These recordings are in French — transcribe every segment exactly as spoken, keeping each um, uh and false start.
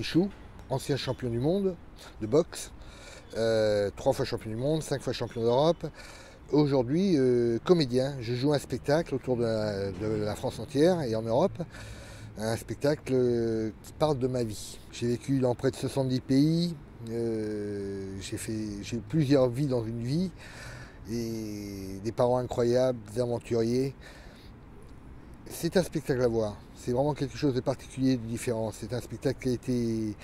Michou, ancien champion du monde de boxe, euh, trois fois champion du monde, cinq fois champion d'Europe. Aujourd'hui, euh, comédien, je joue un spectacle autour de la, de la France entière et en Europe. Un spectacle euh, qui parle de ma vie. J'ai vécu dans près de soixante-dix pays, euh, j'ai fait j'ai plusieurs vies dans une vie, et des parents incroyables, des aventuriers. C'est un spectacle à voir, c'est vraiment quelque chose de particulier, de différent. C'est un spectacle qui a été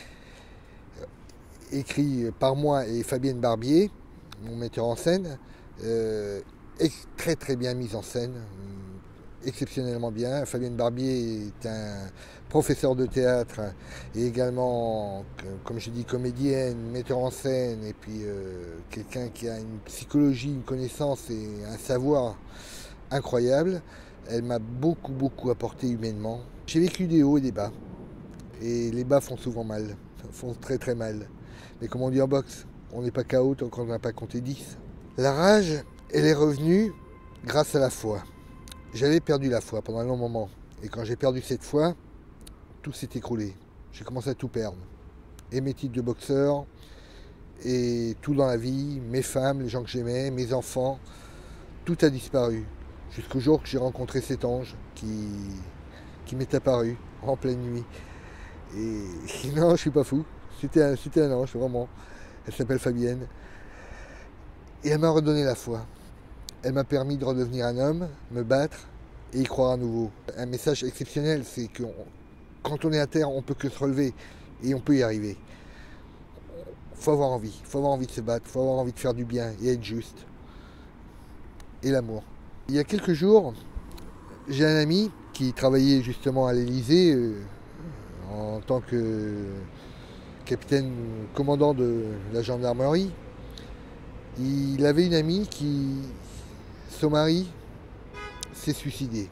écrit par moi et Fabienne Barbier, mon metteur en scène, euh, très très bien mis en scène, exceptionnellement bien. Fabienne Barbier est un professeur de théâtre et également, comme je dis, comédienne, metteur en scène, et puis euh, quelqu'un qui a une psychologie, une connaissance et un savoir incroyable. Elle m'a beaucoup beaucoup apporté humainement. J'ai vécu des hauts et des bas, et les bas font souvent mal, font très très mal. Mais comme on dit en boxe, on n'est pas K O tant qu'on n'a pas compté dix. La rage, elle est revenue grâce à la foi. J'avais perdu la foi pendant un long moment. Et quand j'ai perdu cette foi, tout s'est écroulé. J'ai commencé à tout perdre. Et mes titres de boxeur, et tout dans la vie, mes femmes, les gens que j'aimais, mes enfants, tout a disparu. Jusqu'au jour que j'ai rencontré cet ange qui, qui m'est apparu en pleine nuit. Et non, je suis pas fou. C'était un, c'était un ange, vraiment. Elle s'appelle Fabienne. Et elle m'a redonné la foi. Elle m'a permis de redevenir un homme, me battre et y croire à nouveau. Un message exceptionnel, c'est que quand on est à terre, on ne peut que se relever et on peut y arriver. Il faut avoir envie, il faut avoir envie de se battre, il faut avoir envie de faire du bien et être juste. Et l'amour. Il y a quelques jours, j'ai un ami qui travaillait justement à l'Élysée euh, en tant que capitaine commandant de la gendarmerie. Il avait une amie qui, son mari, s'est suicidé.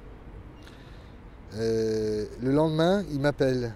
Euh, le lendemain, il m'appelle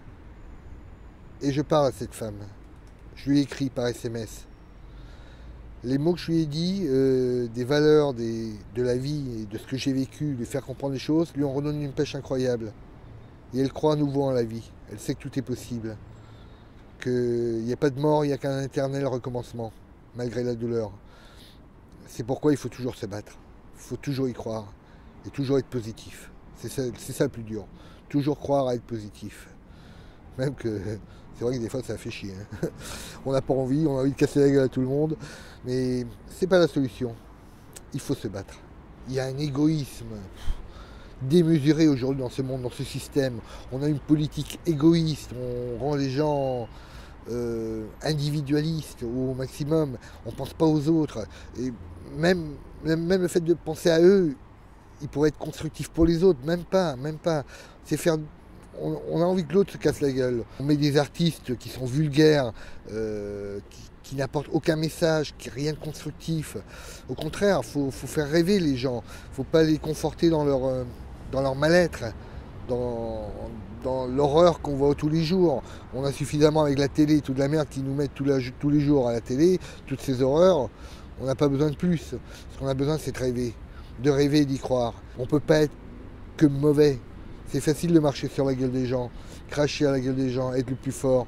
et je parle à cette femme. Je lui ai écrit par S M S. Les mots que je lui ai dit, euh, des valeurs des, de la vie et de ce que j'ai vécu, lui faire comprendre les choses, lui ont redonné une pêche incroyable. Et elle croit à nouveau en la vie. Elle sait que tout est possible. Qu'il n'y a pas de mort, il n'y a qu'un éternel recommencement, malgré la douleur. C'est pourquoi il faut toujours se battre. Il faut toujours y croire et toujours être positif. C'est ça, c'est ça le plus dur. Toujours croire à être positif. Même que c'est vrai que des fois ça fait chier. Hein. On n'a pas envie, on a envie de casser la gueule à tout le monde. Mais c'est pas la solution. Il faut se battre. Il y a un égoïsme démesuré aujourd'hui dans ce monde, dans ce système. On a une politique égoïste. On rend les gens euh, individualistes au maximum. On ne pense pas aux autres. Et même, même, même le fait de penser à eux, il pourrait être constructif pour les autres. Même pas, même pas. C'est faire... On, on a envie que l'autre se casse la gueule. On met des artistes qui sont vulgaires, euh, qui, qui n'apportent aucun message, qui rien de constructif. Au contraire, il faut, faut faire rêver les gens. Il ne faut pas les conforter dans leur, euh, dans leur mal-être, dans, dans l'horreur qu'on voit tous les jours. On a suffisamment avec la télé, toute la merde qu'ils nous mettent tous, la, tous les jours à la télé, toutes ces horreurs. On n'a pas besoin de plus. Ce qu'on a besoin, c'est de rêver. De rêver et d'y croire. On ne peut pas être que mauvais. C'est facile de marcher sur la gueule des gens, cracher à la gueule des gens, être le plus fort.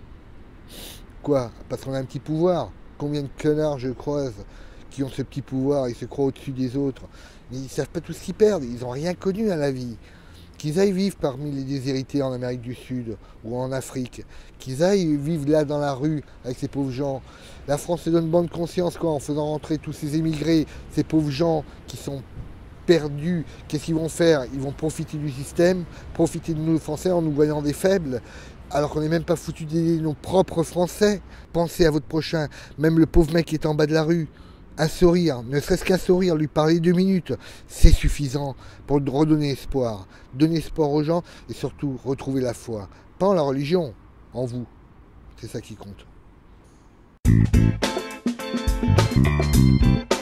Quoi? Parce qu'on a un petit pouvoir. Combien de connards je croise qui ont ce petit pouvoir, ils se croient au-dessus des autres. Mais ils ne savent pas tout ce qu'ils perdent, ils n'ont rien connu à la vie. Qu'ils aillent vivre parmi les déshérités en Amérique du Sud ou en Afrique. Qu'ils aillent vivre là dans la rue avec ces pauvres gens. La France se donne bonne conscience quoi, en faisant rentrer tous ces émigrés, ces pauvres gens qui sont perdus. Qu'est-ce qu'ils vont faire? Ils vont profiter du système, profiter de nous Français en nous voyant des faibles, alors qu'on n'est même pas foutu d'aider nos propres Français. Pensez à votre prochain, même le pauvre mec qui est en bas de la rue. Un sourire, ne serait-ce qu'un sourire, lui parler deux minutes, c'est suffisant pour redonner espoir. Donner espoir aux gens et surtout retrouver la foi. Pas en la religion, en vous. C'est ça qui compte.